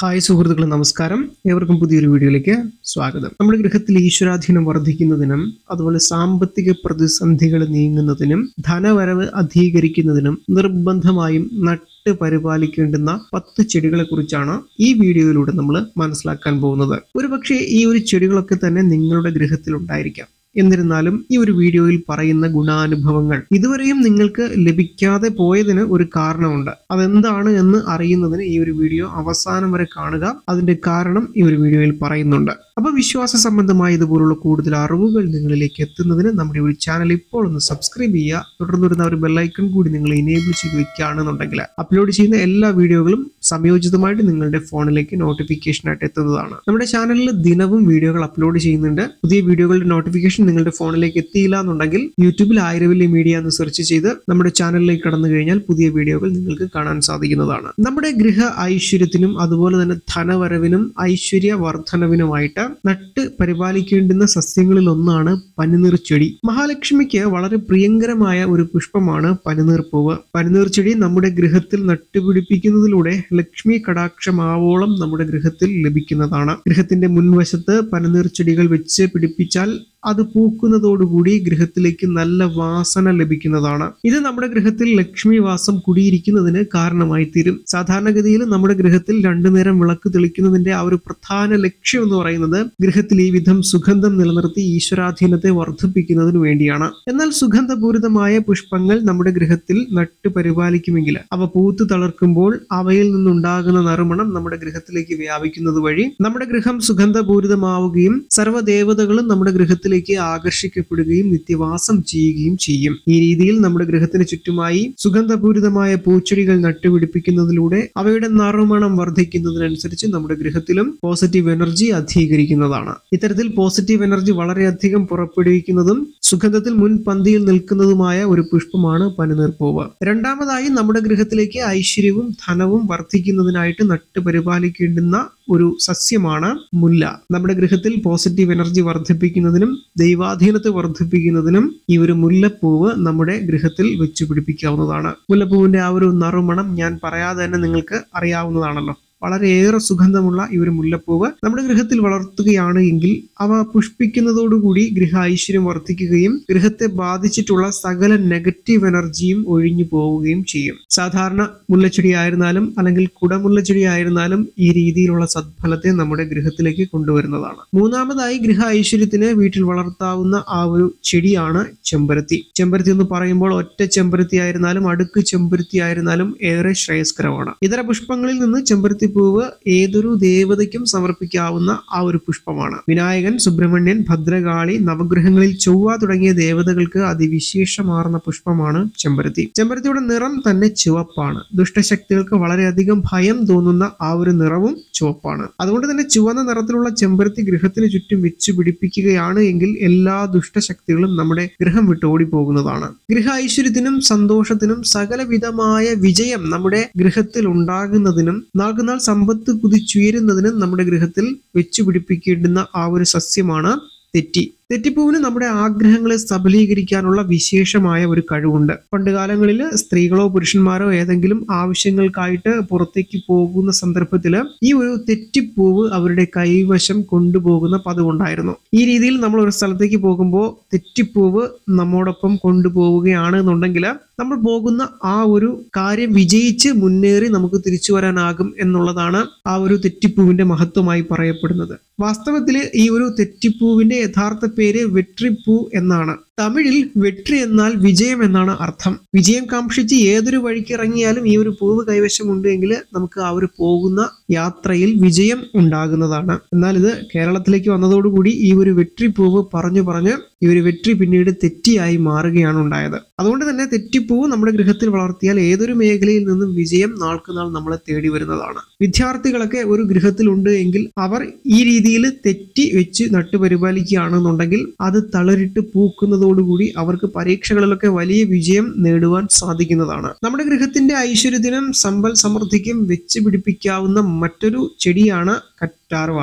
Hi സുഹൃത്തുക്കളെ, നമസ്കാരം. ഏവർക്കും പുതിയൊരു വീഡിയോയിലേക്ക് സ്വാഗതം. നമ്മുടെ ഗൃഹത്തിൽ ഈശ്വരാധീനം വർദ്ധിക്കുന്നതിനും അതുപോലെ സാമ്പത്തിക പ്രതിസന്ധികൾ നീങ്ങുന്നതിനും ധനവരവ് അധികരിക്കുന്നതിനും നിർബന്ധമായും നട്ട് പരിപാലിക്കേണ്ടുന്ന 10 ചെടികളെ കുറിച്ചാണ് ഈ വീഡിയോയിലൂടെ നമ്മൾ മനസ്സിലാക്കാൻ പോകുന്നത്. ഒരുപക്ഷെ ഈ ഒരു ചെടികളൊക്കെ തന്നെ നിങ്ങളുടെ ഗൃഹത്തിൽ ഉണ്ടായിരിക്കാം. എന്നിരുന്നാലും ഈ ഒരു വീഡിയോയിൽ പറയുന്ന ഗുണാനുഭവങ്ങൾ ഇതുവരെയും നിങ്ങൾക്ക് ലഭിക്കാതെ പോയതിന് ഒരു കാരണമുണ്ട്. അതെന്താണ് എന്ന് അറിയുന്നതിന് ഈ ഒരു വീഡിയോ അവസാനം വരെ കാണുക. അതിന്റെ കാരണം ഈ ഒരു വീഡിയോയിൽ പറയുന്നുണ്ട്. അപ്പൊ വിശ്വാസ സംബന്ധമായ ഇതുപോലുള്ള കൂടുതൽ അറിവുകൾ നിങ്ങളിലേക്ക് എത്തുന്നതിന് നമ്മുടെ ഒരു ചാനൽ ഇപ്പോൾ ഒന്ന് സബ്സ്ക്രൈബ് ചെയ്യുക. തുടർന്ന് വരുന്ന ഒരു ബെല്ലൈക്കൺ കൂടി നിങ്ങൾ ഇനേബിൾ ചെയ്ത് വെക്കുകയാണെന്നുണ്ടെങ്കിൽ അപ്ലോഡ് ചെയ്യുന്ന എല്ലാ വീഡിയോകളും സംയോജിതമായിട്ട് നിങ്ങളുടെ ഫോണിലേക്ക് നോട്ടിഫിക്കേഷൻ ആയിട്ട് എത്തുന്നതാണ്. നമ്മുടെ ചാനലിൽ ദിനവും വീഡിയോകൾ അപ്ലോഡ് ചെയ്യുന്നുണ്ട്. പുതിയ വീഡിയോകളുടെ നോട്ടിഫിക്കേഷൻ നിങ്ങളുടെ ഫോണിലേക്ക് എത്തിയില്ല എന്നുണ്ടെങ്കിൽ യൂട്യൂബിൽ ആയിരവല്ലി മീഡിയ എന്ന് സെർച്ച് ചെയ്ത് നമ്മുടെ ചാനലിലേക്ക് കടന്നു കഴിഞ്ഞാൽ പുതിയ വീഡിയോകൾ നിങ്ങൾക്ക് കാണാൻ സാധിക്കുന്നതാണ്. നമ്മുടെ ഗൃഹ ഐശ്വര്യത്തിനും അതുപോലെ തന്നെ ധനവരവിനും ഐശ്വര്യ വർധനവിനുമായിട്ട് നട്ട് പരിപാലിക്കേണ്ടുന്ന സസ്യങ്ങളിൽ ഒന്നാണ് പനിനീർ ചെടി. മഹാലക്ഷ്മിക്ക് വളരെ പ്രിയങ്കരമായ ഒരു പുഷ്പമാണ് പനിനീർ പൂവ്. പനിനീർ ചെടി നമ്മുടെ ഗൃഹത്തിൽ നട്ടുപിടിപ്പിക്കുന്നതിലൂടെ ലക്ഷ്മി കടാക്ഷം ആവോളം നമ്മുടെ ഗൃഹത്തിൽ ലഭിക്കുന്നതാണ്. ഗൃഹത്തിന്റെ മുൻവശത്ത് പനിനീർ ചെടികൾ വെച്ച് പിടിപ്പിച്ചാൽ അത് പൂക്കുന്നതോടുകൂടി ഗൃഹത്തിലേക്ക് നല്ല വാസന ലഭിക്കുന്നതാണ്. ഇത് നമ്മുടെ ഗൃഹത്തിൽ ലക്ഷ്മി വാസം കുടിയിരിക്കുന്നതിന് കാരണമായി തീരും. സാധാരണഗതിയിൽ നമ്മുടെ ഗൃഹത്തിൽ 2 നേരം വിളക്ക് തെളിക്കുന്നതിന്റെ ആ ഒരു പ്രധാന ലക്ഷ്യം എന്ന് പറയുന്നത് ഗൃഹത്തിൽ ഈ വിധം സുഗന്ധം നിലനിർത്തി ഈശ്വരാധീനത്തെ വർദ്ധിപ്പിക്കുന്നതിന് വേണ്ടിയാണ്. എന്നാൽ സുഗന്ധപൂരിതമായ പുഷ്പങ്ങൾ നമ്മുടെ ഗൃഹത്തിൽ നട്ടു പരിപാലിക്കുമെങ്കിൽ അവ പൂത്തു തളർക്കുമ്പോൾ അവയിൽ നിന്നുണ്ടാകുന്ന നറുമണം നമ്മുടെ ഗൃഹത്തിലേക്ക് വ്യാപിക്കുന്നത് വഴി നമ്മുടെ ഗൃഹം സുഗന്ധപൂരിതമാവുകയും സർവ്വദേവതകളും നമ്മുടെ ഗൃഹത്തിൽ ആകർഷിക്കപ്പെടുകയും നിത്യവാസം ചെയ്യുകയും ചെയ്യും. ഈ രീതിയിൽ നമ്മുടെ ഗൃഹത്തിന് ചുറ്റുമായി സുഗന്ധപൂരിതമായ പൂച്ചെടികൾ നട്ടുപിടിപ്പിക്കുന്നതിലൂടെ അവയുടെ നറുമണം വർദ്ധിക്കുന്നതിനനുസരിച്ച് നമ്മുടെ ഗൃഹത്തിലും പോസിറ്റീവ് എനർജി അധികരിക്കുന്നതാണ്. ഇത്തരത്തിൽ പോസിറ്റീവ് എനർജി വളരെയധികം പുറപ്പെടുവിക്കുന്നതും സുഗന്ധത്തിൽ മുൻപന്തിയിൽ നിൽക്കുന്നതുമായ ഒരു പുഷ്പമാണ് പനിനീർ പൂവ്. രണ്ടാമതായി നമ്മുടെ ഗൃഹത്തിലേക്ക് ഐശ്വര്യവും ധനവും വർദ്ധിക്കുന്നതിനായിട്ട് നട്ടുപരിപാലിക്കേണ്ടുന്ന ഒരു സസ്യമാണ് മുല്ല. നമ്മുടെ ഗൃഹത്തിൽ പോസിറ്റീവ് എനർജി വർദ്ധിപ്പിക്കുന്നതിനും ദൈവാധീനത്തെ വർദ്ധിപ്പിക്കുന്നതിനും ഈ ഒരു മുല്ലപ്പൂവ് നമ്മുടെ ഗൃഹത്തിൽ വെച്ചു പിടിപ്പിക്കാവുന്നതാണ്. മുല്ലപ്പൂവിന്റെ ആ ഒരു നറുമണം ഞാൻ പറയാതെ തന്നെ നിങ്ങൾക്ക് അറിയാവുന്നതാണല്ലോ. വളരെയേറെ സുഗന്ധമുള്ള ഈ ഒരു മുല്ലപ്പൂവ് നമ്മുടെ ഗൃഹത്തിൽ വളർത്തുകയാണ് എങ്കിൽ അവ പുഷ്പിക്കുന്നതോടുകൂടി ഗൃഹ ഐശ്വര്യം വർദ്ധിക്കുകയും ഗൃഹത്തെ ബാധിച്ചിട്ടുള്ള സകല നെഗറ്റീവ് എനർജിയും ഒഴിഞ്ഞു പോവുകയും ചെയ്യും. സാധാരണ മുല്ലച്ചെടി ആയിരുന്നാലും അല്ലെങ്കിൽ കുടമുല്ലച്ചെടി ആയിരുന്നാലും ഈ രീതിയിലുള്ള സദ്ഫലത്തെ നമ്മുടെ ഗൃഹത്തിലേക്ക് കൊണ്ടുവരുന്നതാണ്. മൂന്നാമതായി ഗൃഹ ഐശ്വര്യത്തിന് വീട്ടിൽ വളർത്താവുന്ന ആ ഒരു ചെടിയാണ് ചെമ്പരത്തി. ചെമ്പരത്തി എന്ന് പറയുമ്പോൾ ഒറ്റ ചെമ്പരത്തി ആയിരുന്നാലും അടുക്ക് ചെമ്പരത്തി ആയിരുന്നാലും ഏറെ ശ്രേയസ്കരമാണ്. ഇതര പുഷ്പങ്ങളിൽ നിന്ന് ചെമ്പരത്തി പൂവ് ഏതൊരു ദേവതയ്ക്കും സമർപ്പിക്കാവുന്ന ആ ഒരു പുഷ്പമാണ്. വിനായകൻ, സുബ്രഹ്മണ്യൻ, ഭദ്രകാളി, നവഗ്രഹങ്ങളിൽ ചൊവ്വ തുടങ്ങിയ ദേവതകൾക്ക് അതിവിശേഷമാർന്ന പുഷ്പമാണ് ചെമ്പരത്തി. ചെമ്പരത്തിയുടെ നിറം തന്നെ ചുവപ്പാണ്. ദുഷ്ടശക്തികൾക്ക് വളരെയധികം ഭയം തോന്നുന്ന ആ ഒരു നിറവും ചുവപ്പാണ്. അതുകൊണ്ട് തന്നെ ചുവന്ന നിറത്തിലുള്ള ചെമ്പരത്തി ഗൃഹത്തിന് ചുറ്റും വെച്ചു പിടിപ്പിക്കുകയാണ് എങ്കിൽ എല്ലാ ദുഷ്ടശക്തികളും നമ്മുടെ ഗൃഹം വിട്ട് ഓടിപ്പോകുന്നതാണ്. ഗൃഹ ഐശ്വര്യത്തിനും സന്തോഷത്തിനും സകലവിധമായ വിജയം നമ്മുടെ ഗൃഹത്തിൽ ഉണ്ടാകുന്നതിനും നാൾക്കുനാൾ സമ്പത്ത് കുതിച്ചുയരുന്നതിനും നമ്മുടെ ഗൃഹത്തിൽ വെച്ചു പിടിപ്പിക്കേണ്ടുന്ന ആ ഒരു സസ്യമാണ് തെറ്റി. തെറ്റിപ്പൂവിന് നമ്മുടെ ആഗ്രഹങ്ങളെ സബലീകരിക്കാനുള്ള വിശേഷമായ ഒരു കഴിവുണ്ട്. പണ്ടുകാലങ്ങളിൽ സ്ത്രീകളോ പുരുഷന്മാരോ ഏതെങ്കിലും ആവശ്യങ്ങൾക്കായിട്ട് പുറത്തേക്ക് പോകുന്ന സന്ദർഭത്തിൽ ഈ ഒരു തെറ്റിപ്പൂവ് അവരുടെ കൈവശം കൊണ്ടുപോകുന്ന പതിവുണ്ടായിരുന്നു. ഈ രീതിയിൽ നമ്മൾ ഒരു സ്ഥലത്തേക്ക് പോകുമ്പോൾ തെറ്റിപ്പൂവ് നമ്മോടൊപ്പം കൊണ്ടുപോവുകയാണ് എന്നുണ്ടെങ്കിൽ നമ്മൾ പോകുന്ന ആ ഒരു കാര്യം വിജയിച്ച് മുന്നേറി നമുക്ക് തിരിച്ചു വരാനാകും എന്നുള്ളതാണ് ആ ഒരു തെറ്റിപ്പൂവിന്റെ മഹത്വമായി പറയപ്പെടുന്നത്. വാസ്തവത്തിൽ ഈ ഒരു തെറ്റിപ്പൂവിന്റെ യഥാർത്ഥ പേര് വെട്രിപ്പൂ എന്നാണ്. തമിഴിൽ വെട്രി എന്നാൽ വിജയം എന്നാണ് അർത്ഥം. വിജയം കാംക്ഷിച്ച് ഏതൊരു വഴിക്ക് ഇറങ്ങിയാലും ഈ ഒരു പൂവ് കൈവശമുണ്ട് എങ്കിൽ നമുക്ക് ആ ഒരു പോകുന്ന യാത്രയിൽ വിജയം ഉണ്ടാകുന്നതാണ്. എന്നാൽ ഇത് കേരളത്തിലേക്ക് വന്നതോടുകൂടി ഈ ഒരു വെട്രി പൂവ് പറഞ്ഞ് ഈ ഒരു വെട്രി പിന്നീട് തെറ്റിയായി മാറുകയാണ് ഉണ്ടായത്. അതുകൊണ്ട് തന്നെ തെറ്റിപ്പൂവ് നമ്മുടെ ഗൃഹത്തിൽ വളർത്തിയാൽ ഏതൊരു മേഖലയിൽ നിന്നും വിജയം നാൾക്കുനാൾ നമ്മളെ തേടി വരുന്നതാണ്. വിദ്യാർത്ഥികളൊക്കെ ഒരു ഗൃഹത്തിലുണ്ട് എങ്കിൽ അവർ ഈ രീതിയിൽ തെറ്റി വെച്ച് നട്ടുപരിപാലിക്കുകയാണെന്നുണ്ടെങ്കിൽ അത് തളരിട്ട് പൂക്കുന്നതോടുകൂടി അവർക്ക് പരീക്ഷകളിലൊക്കെ വലിയ വിജയം നേടുവാൻ സാധിക്കുന്നതാണ്. നമ്മുടെ ഗൃഹത്തിന്റെ ഐശ്വര്യത്തിനും സമ്പൽ സമൃദ്ധിക്കും വെച്ച് പിടിപ്പിക്കാവുന്ന മറ്റൊരു ചെടിയാണ് കറ്റാർവാഴ.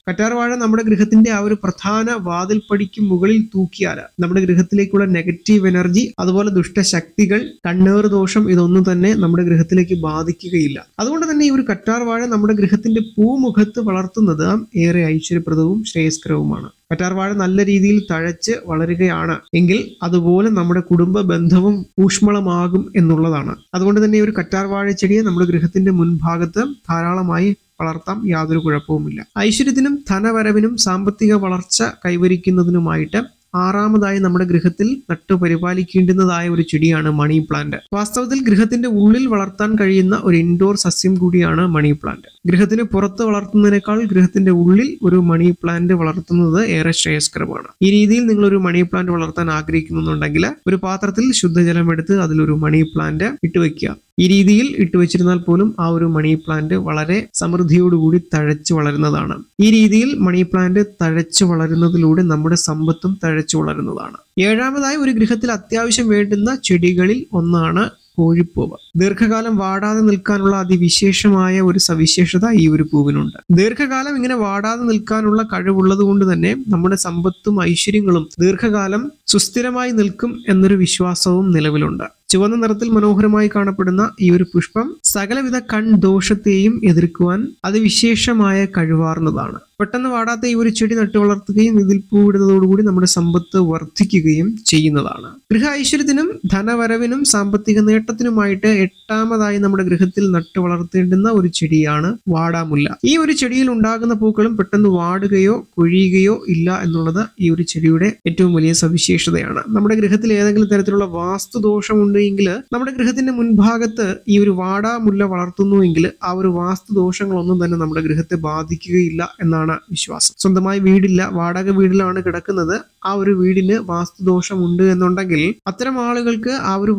കറ്റാർവാഴ നമ്മുടെ ഗൃഹത്തിന്റെ ആ ഒരു പ്രധാന വാതിൽപ്പടിക്ക് മുകളിൽ തൂക്കിയാൽ നമ്മുടെ ഗൃഹത്തിലേക്കുള്ള നെഗറ്റീവ് എനർജി, അതുപോലെ ദുഷ്ടശക്തികൾ, കണ്ണേറ് ദോഷം ഇതൊന്നും തന്നെ നമ്മുടെ ഗൃഹത്തിലേക്ക് ബാധിക്കുകയില്ല. അതുകൊണ്ട് തന്നെ ഈ ഒരു കറ്റാർവാഴ നമ്മുടെ ഗൃഹത്തിന്റെ പൂമുഖത്ത് വളർത്തുന്നത് ഏറെ ഐശ്വര്യപ്രദവും ശ്രേയസ്കരവുമാണ്. കറ്റാർവാഴ നല്ല രീതിയിൽ തഴച്ച് വളരുകയാണ് എങ്കിൽ അതുപോലെ നമ്മുടെ കുടുംബ ബന്ധവും ഊഷ്മളമാകും എന്നുള്ളതാണ്. അതുകൊണ്ട് തന്നെ ഒരു കറ്റാർവാഴ ചെടിയെ നമ്മുടെ ഗൃഹത്തിന്റെ മുൻഭാഗത്ത് ധാരാളമായി വളർത്താം, യാതൊരു കുഴപ്പവുമില്ല. ഐശ്വര്യത്തിനും ധനവരവിനും സാമ്പത്തിക വളർച്ച കൈവരിക്കുന്നതിനുമായിട്ട് ആറാമതായി നമ്മുടെ ഗൃഹത്തിൽ നട്ടുപരിപാലിക്കേണ്ടുന്നതായ ഒരു ചെടിയാണ് മണി പ്ലാന്റ്. വാസ്തവത്തിൽ ഗൃഹത്തിന്റെ ഉള്ളിൽ വളർത്താൻ കഴിയുന്ന ഒരു ഇൻഡോർ സസ്യം കൂടിയാണ് മണി പ്ലാന്റ്. ഗൃഹത്തിന് പുറത്ത് വളർത്തുന്നതിനേക്കാൾ ഗൃഹത്തിന്റെ ഉള്ളിൽ ഒരു മണി പ്ലാന്റ് വളർത്തുന്നത് ഏറെ ശ്രേയസ്കരമാണ്. ഈ രീതിയിൽ നിങ്ങൾ ഒരു മണി പ്ലാന്റ് വളർത്താൻ ആഗ്രഹിക്കുന്നുണ്ടെങ്കിൽ ഒരു പാത്രത്തിൽ ശുദ്ധജലം എടുത്ത് അതിലൊരു മണി പ്ലാന്റ് ഇട്ടുവെക്കുക. ഈ രീതിയിൽ ഇട്ടുവെച്ചിരുന്നാൽ പോലും ആ ഒരു മണി പ്ലാന്റ് വളരെ സമൃദ്ധിയോടുകൂടി തഴച്ചു വളരുന്നതാണ്. ഈ രീതിയിൽ മണി പ്ലാന്റ് തഴച്ചു വളരുന്നതിലൂടെ നമ്മുടെ സമ്പത്തും തഴച്ചു വളരുന്നതാണ്. ഏഴാമതായി ഒരു ഗൃഹത്തിൽ അത്യാവശ്യം വേണ്ടുന്ന ചെടികളിൽ ഒന്നാണ് കോഴിപ്പൂവ്. ദീർഘകാലം വാടാതെ നിൽക്കാനുള്ള അതിവിശേഷമായ ഒരു സവിശേഷത ഈ ഒരു പൂവിനുണ്ട്. ദീർഘകാലം ഇങ്ങനെ വാടാതെ നിൽക്കാനുള്ള കഴിവുള്ളത് കൊണ്ട് തന്നെ നമ്മുടെ സമ്പത്തും ഐശ്വര്യങ്ങളും ദീർഘകാലം സുസ്ഥിരമായി നിൽക്കും എന്നൊരു വിശ്വാസവും നിലവിലുണ്ട്. ചുവന്ന നിറത്തിൽ മനോഹരമായി കാണപ്പെടുന്ന ഈ ഒരു പുഷ്പം സകലവിധ കൺദോഷത്തെയും എതിർക്കുവാൻ അതിവിശേഷമായ കഴിവാർന്നതാണ്. പെട്ടെന്ന് വാടാത്ത ഈ ഒരു ചെടി നട്ടു വളർത്തുകയും ഇതിൽ പൂവിടുന്നതോടുകൂടി നമ്മുടെ സമ്പത്ത് വർദ്ധിക്കുകയും ചെയ്യുന്നതാണ്. ഗൃഹ ഐശ്വര്യത്തിനും ധനവരവിനും സാമ്പത്തിക നേട്ടത്തിനുമായിട്ട് എട്ടാമതായി നമ്മുടെ ഗൃഹത്തിൽ നട്ടു വളർത്തേണ്ടുന്ന ഒരു ചെടിയാണ് വാടാമുല്ല. ഈ ഒരു ചെടിയിൽ ഉണ്ടാകുന്ന പൂക്കളും പെട്ടെന്ന് വാടുകയോ കൊഴിയുകയോ ഇല്ല എന്നുള്ളത് ഈ ഒരു ചെടിയുടെ ഏറ്റവും വലിയ സവിശേഷതയാണ്. നമ്മുടെ ഗൃഹത്തിൽ ഏതെങ്കിലും തരത്തിലുള്ള വാസ്തുദോഷമുണ്ട് എങ്കിൽ നമ്മുടെ ഗൃഹത്തിന്റെ മുൻഭാഗത്ത് ഈ ഒരു വാടാമുല്ല വളർത്തുന്നുവെങ്കിൽ ആ ഒരു വാസ്തുദോഷങ്ങളൊന്നും തന്നെ നമ്മുടെ ഗൃഹത്തെ ബാധിക്കുകയില്ല എന്നാണ് വിശ്വാസം. സ്വന്തമായി വീടില്ല, വാടക വീടിലാണ് കിടക്കുന്നത്, ആ ഒരു വീടിന് വാസ്തുദോഷമുണ്ട് എന്നുണ്ടെങ്കിൽ അത്തരം ആളുകൾക്ക് ആ ഒരു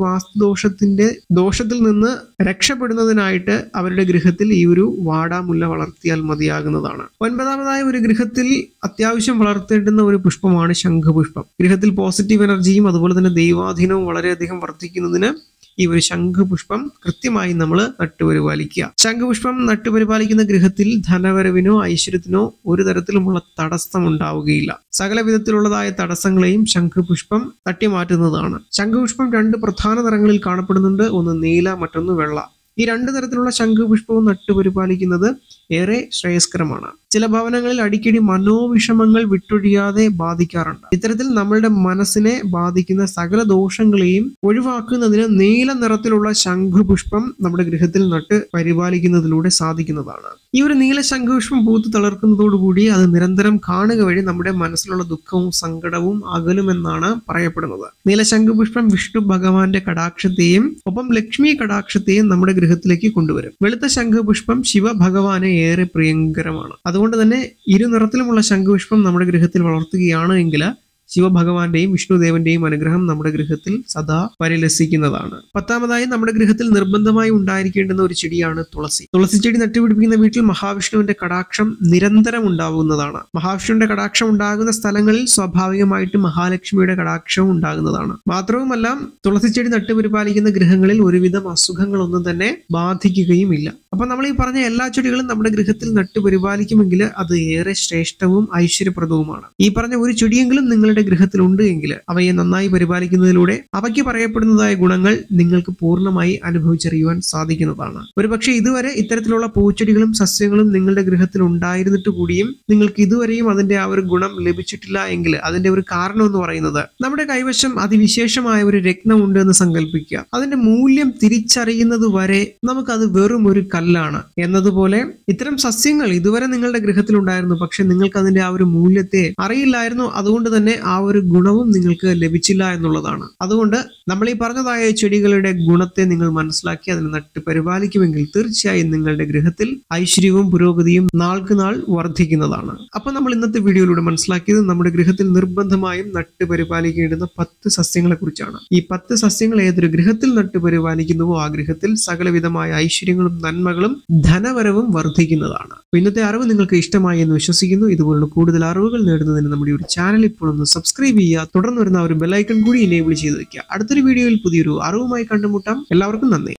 ദോഷത്തിൽ നിന്ന് രക്ഷപ്പെടുന്നതിനായിട്ട് അവരുടെ ഗൃഹത്തിൽ ഈ ഒരു വാടാമുല്ല വളർത്തിയാൽ മതിയാകുന്നതാണ്. ഒൻപതാമതായ ഒരു ഗൃഹത്തിൽ അത്യാവശ്യം വളർത്തേണ്ടുന്ന ഒരു പുഷ്പമാണ് ശംഖുപുഷ്പം. ഗൃഹത്തിൽ പോസിറ്റീവ് എനർജിയും അതുപോലെ തന്നെ ദൈവാധീനവും വളരെയധികം വർദ്ധിക്കുന്നതിന് ഈ ഒരു ശംഖുപുഷ്പം കൃത്യമായി നമ്മൾ നട്ടുപരിപാലിക്കുക. ശംഖുപുഷ്പം നട്ടുപരിപാലിക്കുന്ന ഗൃഹത്തിൽ ധനവരവിനോ ഐശ്വര്യത്തിനോ ഒരു തരത്തിലുമുള്ള തടസ്സം ഉണ്ടാവുകയില്ല. സകല വിധത്തിലുള്ളതായ തടസ്സങ്ങളെയും ശംഖുപുഷ്പം തട്ടിമാറ്റുന്നതാണ്. ശംഖുപുഷ്പം രണ്ട് പ്രധാന നിറങ്ങളിൽ കാണപ്പെടുന്നുണ്ട്, ഒന്ന് നീല, മറ്റൊന്ന് വെള്ള. ഈ രണ്ട് തരത്തിലുള്ള ശംഖുപുഷ്പവും നട്ടുപരിപാലിക്കുന്നത് ഏറെ ശ്രേയസ്കരമാണ്. ചില ഭവനങ്ങളിൽ അടിക്കടി മനോവിഷമങ്ങൾ വിട്ടൊഴിയാതെ ബാധിക്കാറുണ്ട്. ഇത്തരത്തിൽ നമ്മളുടെ മനസ്സിനെ ബാധിക്കുന്ന സകല ദോഷങ്ങളെയും ഒഴിവാക്കുന്നതിന് നീല നിറത്തിലുള്ള ശംഖുപുഷ്പം നമ്മുടെ ഗൃഹത്തിൽ നട്ട് പരിപാലിക്കുന്നതിലൂടെ സാധിക്കുന്നതാണ്. ഈ ഒരു നീല ശംഖുപുഷ്പം പൂത്ത് തളർക്കുന്നതോടുകൂടി അത് നിരന്തരം കാണുക വഴി നമ്മുടെ മനസ്സിലുള്ള ദുഃഖവും സങ്കടവും അകലുമെന്നാണ് പറയപ്പെടുന്നത്. നീല ശംഖുപുഷ്പം വിഷ്ണു ഭഗവാന്റെ കടാക്ഷത്തെയും ഒപ്പം ലക്ഷ്മി കടാക്ഷത്തെയും നമ്മുടെ ഗൃഹത്തിലേക്ക് കൊണ്ടുവരും. വെളുത്ത ശംഖുപുഷ്പം ശിവഭഗവാനെ ഏറെ പ്രിയങ്കരമാണ്. അതുകൊണ്ട് തന്നെ ഇരുനിറത്തിലുമുള്ള ശംഖുപുഷ്പം നമ്മുടെ ഗൃഹത്തിൽ വളർത്തുകയാണ് എങ്കിൽ ശിവഭഗവാന്റെയും വിഷ്ണുദേവന്റെയും അനുഗ്രഹം നമ്മുടെ ഗൃഹത്തിൽ സദാ പരിലസിക്കുന്നതാണ്. പത്താമതായി നമ്മുടെ ഗൃഹത്തിൽ നിർബന്ധമായി ഉണ്ടായിരിക്കേണ്ടുന്ന ഒരു ചെടിയാണ് തുളസി. തുളസി ചെടി നട്ടുപിടിപ്പിക്കുന്ന വീട്ടിൽ മഹാവിഷ്ണുവിന്റെ കടാക്ഷം നിരന്തരം ഉണ്ടാവുന്നതാണ്. മഹാവിഷ്ണുവിന്റെ കടാക്ഷം ഉണ്ടാകുന്ന സ്ഥലങ്ങളിൽ സ്വാഭാവികമായിട്ട് മഹാലക്ഷ്മിയുടെ കടാക്ഷവും ഉണ്ടാകുന്നതാണ്. മാത്രവുമല്ല തുളസി ചെടി നട്ടുപരിപാലിക്കുന്ന ഗൃഹങ്ങളിൽ ഒരുവിധം അസുഖങ്ങളൊന്നും തന്നെ ബാധിക്കുകയും ഇല്ല. അപ്പൊ നമ്മൾ ഈ പറഞ്ഞ എല്ലാ ചെടികളും നമ്മുടെ ഗൃഹത്തിൽ നട്ടുപരിപാലിക്കുമെങ്കിൽ അത് ഏറെ ശ്രേഷ്ഠവും ഐശ്വര്യപ്രദവുമാണ്. ഈ പറഞ്ഞ ഒരു ചെടിയെങ്കിലും നിങ്ങളുടെ ഗൃഹത്തിലുണ്ട് എങ്കിൽ അവയെ നന്നായി പരിപാലിക്കുന്നതിലൂടെ അവയ്ക്ക് പറയപ്പെടുന്നതായ ഗുണങ്ങൾ നിങ്ങൾക്ക് പൂർണ്ണമായി അനുഭവിച്ചറിയുവാൻ സാധിക്കുന്നതാണ്. ഒരുപക്ഷെ ഇതുവരെ ഇത്തരത്തിലുള്ള പൂച്ചെടികളും സസ്യങ്ങളും നിങ്ങളുടെ ഗൃഹത്തിൽ ഉണ്ടായിരുന്നിട്ട് കൂടിയും നിങ്ങൾക്ക് ഇതുവരെയും അതിന്റെ ആ ഒരു ഗുണം ലഭിച്ചിട്ടില്ല എങ്കിൽ അതിന്റെ ഒരു കാരണം എന്ന് പറയുന്നത് നമ്മുടെ കൈവശം അതിവിശേഷമായ ഒരു രത്നമുണ്ട് എന്ന് സങ്കല്പിക്കുക. അതിന്റെ മൂല്യം തിരിച്ചറിയുന്നത് വരെ നമുക്കത് വെറും ഒരു കല്ലാണ് എന്നതുപോലെ ഇത്തരം സസ്യങ്ങൾ ഇതുവരെ നിങ്ങളുടെ ഗൃഹത്തിൽ ഉണ്ടായിരുന്നു, പക്ഷെ നിങ്ങൾക്ക് അതിന്റെ ആ ഒരു മൂല്യത്തെ അറിയില്ലായിരുന്നു. അതുകൊണ്ട് തന്നെ ആ ഒരു ഗുണവും നിങ്ങൾക്ക് ലഭിച്ചില്ല എന്നുള്ളതാണ്. അതുകൊണ്ട് നമ്മൾ ഈ പറഞ്ഞതായ ചെടികളുടെ ഗുണത്തെ നിങ്ങൾ മനസ്സിലാക്കി അതിനെ നട്ട് പരിപാലിക്കുമെങ്കിൽ തീർച്ചയായും നിങ്ങളുടെ ഗൃഹത്തിൽ ഐശ്വര്യവും പുരോഗതിയും നാൾക്ക് നാൾ വർദ്ധിക്കുന്നതാണ്. അപ്പൊ നമ്മൾ ഇന്നത്തെ വീഡിയോയിലൂടെ മനസ്സിലാക്കിയത് നമ്മുടെ ഗൃഹത്തിൽ നിർബന്ധമായും നട്ട് പരിപാലിക്കേണ്ടുന്ന 10 സസ്യങ്ങളെ കുറിച്ചാണ്. ഈ 10 സസ്യങ്ങൾ ഏതൊരു ഗൃഹത്തിൽ നട്ട് പരിപാലിക്കുന്നുവോ ആ ഗൃഹത്തിൽ സകലവിധമായ ഐശ്വര്യങ്ങളും നന്മകളും ധനവരവും വർദ്ധിക്കുന്നതാണ്. ഇന്നത്തെ അറിവ് നിങ്ങൾക്ക് ഇഷ്ടമായി എന്ന് വിശ്വസിക്കുന്നു. ഇതുപോലുള്ള കൂടുതൽ അറിവുകൾ നേടുന്നതിന് നമ്മുടെ ഒരു ചാനൽ ഇപ്പോൾ ഒന്ന് സബ്സ്ക്രൈബ് ചെയ്യുക. തുടർന്ന് വരുന്ന ഒരു ബെൽ ഐക്കൺ കൂടി എനേബിൾ ചെയ്ത് വെക്കുക. അടുത്തൊരു വീഡിയോയിൽ പുതിയൊരു അറിവുമായി കണ്ടുമുട്ടാം. എല്ലാവർക്കും നന്ദി.